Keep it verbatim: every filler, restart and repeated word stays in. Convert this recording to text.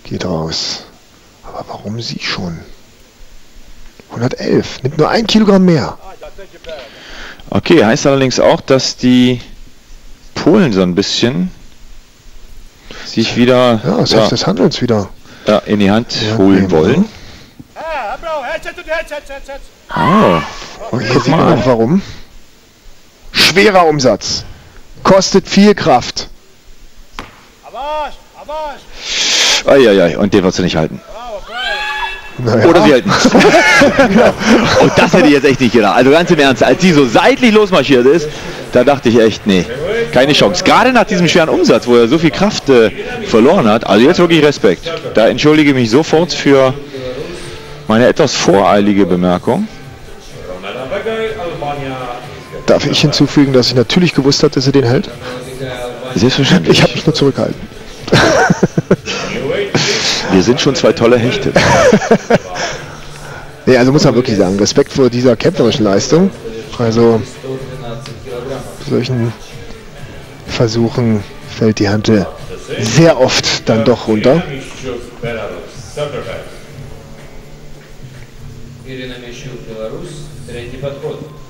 Geht raus. Aber warum sie schon? hundertelf. Nimmt nur ein Kilogramm mehr. Okay, heißt allerdings auch, dass die Polen so ein bisschen sich wieder Ja, das ja, heißt des Handelns wieder ja, in die Hand ja, holen nehmen, wollen. Oh, Und hier guck sieht man mal. auch warum. Schwerer Umsatz. Kostet viel Kraft. Eieiei, und den wirst du nicht halten. Naja. Oder sie halten. Und das hätte ich jetzt echt nicht gedacht. Also ganz im Ernst, als sie so seitlich losmarschiert ist, da dachte ich echt, nee, keine Chance. Gerade nach diesem schweren Umsatz, wo er so viel Kraft äh, verloren hat, also jetzt wirklich Respekt. Da entschuldige ich mich sofort für meine etwas voreilige Bemerkung. Darf ich hinzufügen, dass ich natürlich gewusst habe, dass er den hält? Selbstverständlich. Ich habe mich nur zurückgehalten. Wir sind schon zwei tolle Hechte. Nee, also muss man wirklich sagen, Respekt vor dieser kämpferischen Leistung. Also solchen Versuchen fällt die Hantel sehr oft dann doch runter. Ирина Мещук, Беларусь, третий подход.